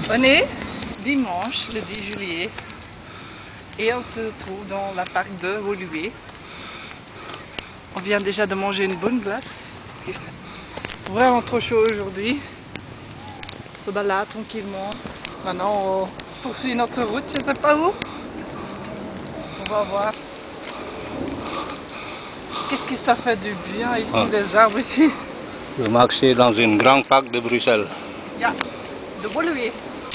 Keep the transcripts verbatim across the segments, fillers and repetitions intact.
On est dimanche, le dix juillet, et on se trouve dans la parc de Woluwe. On vient déjà de manger une bonne glace, parce qu'il fait vraiment trop chaud aujourd'hui. On se balade tranquillement. Maintenant, on poursuit notre route, je ne sais pas où. On va voir. Qu'est-ce que ça fait du bien ici, ah. Les arbres ici. Le marché dans une grande parc de Bruxelles. Ja, de Woluwe.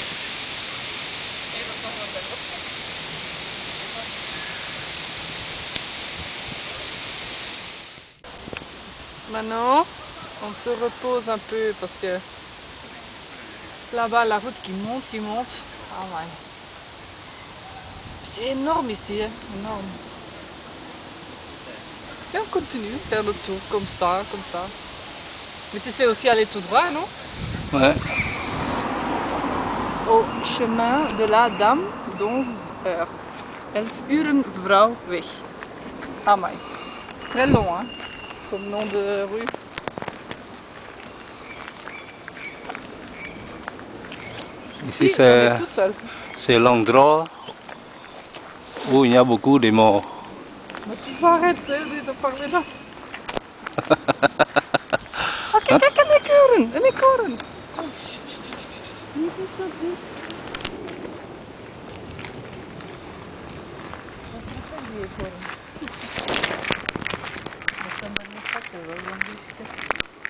Maintenant, on se repose un peu parce que là-bas, la route qui monte, qui monte. Ah ouais. C'est énorme ici, hein? Énorme. Et on continue, faire le tour comme ça, comme ça. Mais tu sais aussi aller tout droit, non? Ouais. Au chemin de la Dame d'onze heures. elf uren vrouwweg. Ah my. C'est très long, hein, comme nom de rue. Ici, c'est c'est l'endroit où il y a beaucoup de morts. Mais tu vas arrêter de parler là. Oh, kijk, kijk, en eekhoorn, een eekhoorn. Niet zo diep. Wat is die eekhoorn? Dat kan maar niet pakken, hoor, want die is te...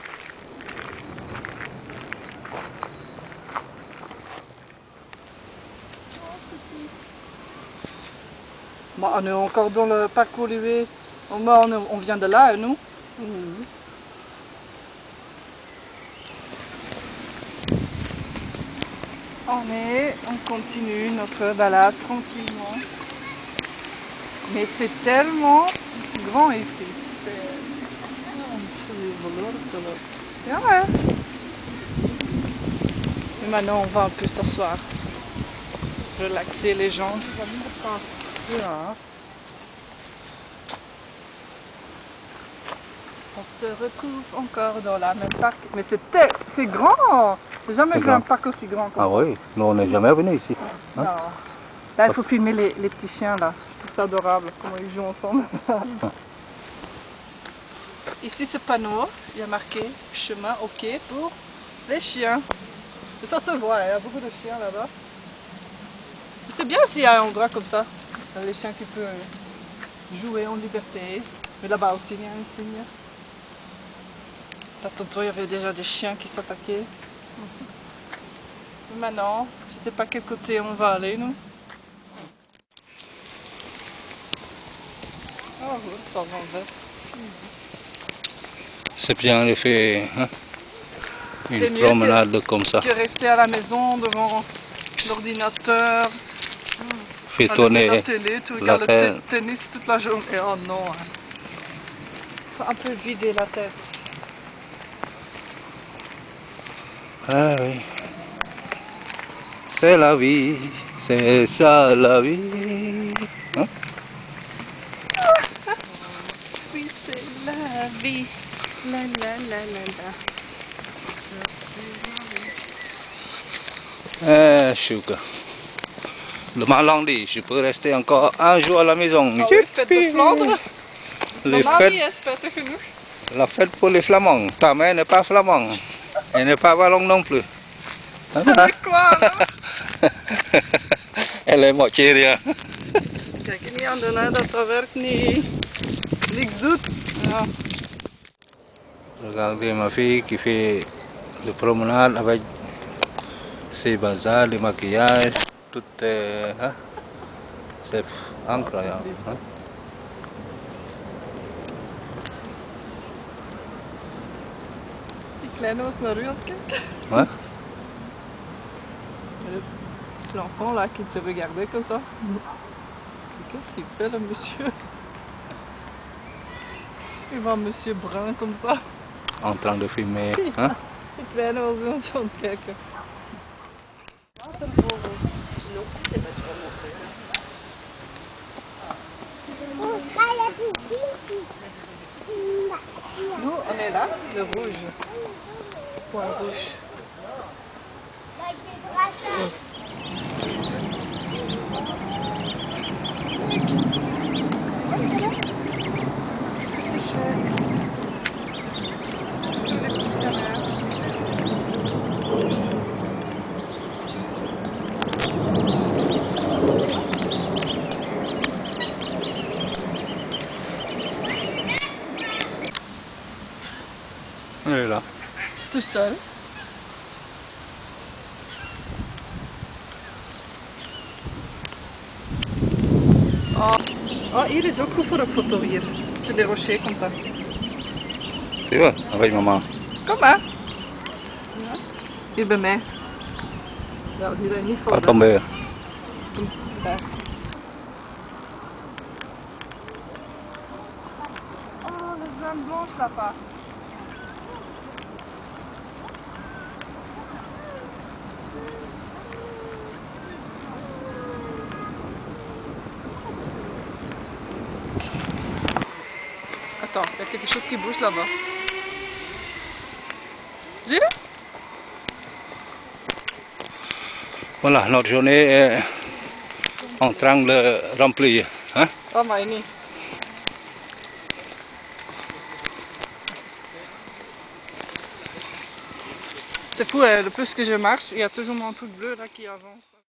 Bon, on est encore dans le parc Woluwe. On, on vient de là, nous. Mmh. On est, on continue notre balade tranquillement. Mais c'est tellement grand ici. C'est... Ouais. Et maintenant, on va un peu s'asseoir. Relaxer les jambes. Ja. On se retrouve encore dans la même parc. Mais c'est grand! J'ai jamais vu grand. Un parc aussi grand comme Ah oui, nous on n'est jamais venu ici. Hein? Non. Là, il faut filmer les, les petits chiens là. Je trouve ça adorable, comment ils jouent ensemble. Ici, ce panneau, il y a marqué chemin OK pour les chiens. Et ça se voit, il y a beaucoup de chiens là-bas. C'est bien s'il y a un endroit comme ça. Les chiens qui peuvent jouer en liberté. Mais là-bas aussi, il y a un signe. Là, tantôt, il y avait déjà des chiens qui s'attaquaient. Maintenant, je ne sais pas quel côté on va aller, nous. Oh, ça va en vert. C'est bien de faire hein, une promenade que, comme ça. Que rester à la maison devant l'ordinateur. Fait tourner la télé, tu regardes le tennis toute la journée. Oh non. Faut un peu vider la tête. Ah oui. C'est la vie. C'est ça la vie. Hein? Oui, c'est la vie. La la la la la. Ah, chouka. Le Malang dit, je peux rester encore un jour à la maison. Oh, oui, fête de Flandre. Les fêtes, la fête pour les Flamands. Ta mère n'est pas flamand. Elle n'est pas wallon non plus. Avec quoi alors? Elle est moitié rien. Kijk niet aan de naad dat dat werkt niet. Niks doet. Ja. Regardez ma fille qui fait le promenade avec ses bazars, le maquillage, tout est... Hein? C'est incroyable. Hein? Die kleine was naar u aan het kijken. Ouais. L'enfant là qui te regardait comme ça. Qu'est-ce qu'il fait le monsieur? Il voit un monsieur brun comme ça. En train de filmer. Hein? Die kleine was u aan het kijken. Nous, on est là, le rouge. Point rouge. Elle est là. Tout seul. Oh. Oh, hier is ook goed voor een foto hier. Sur les rochers comme ça. Tu vois, avec maman. Kom maar. Ja. Hier bij mij. Ja, als je daar niet voor Pas tomber. Daar. Oh, la zone blanche là-bas. Attends, il y a quelque chose qui bouge là-bas. Zie je? Voilà, notre journée est en train de remplir. Hein? Oh, maar niet. C'est fou, hein, le plus que je marche, il y a toujours mon truc bleu là qui avance.